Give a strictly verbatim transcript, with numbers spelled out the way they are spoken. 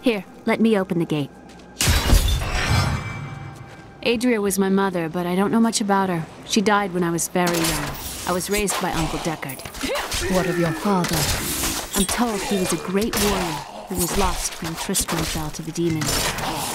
Here, let me open the gate. Adria was my mother, but I don't know much about her. She died when I was very young. I was raised by Uncle Deckard. What of your father? I'm told he was a great warrior who was lost when Tristram fell to the demons.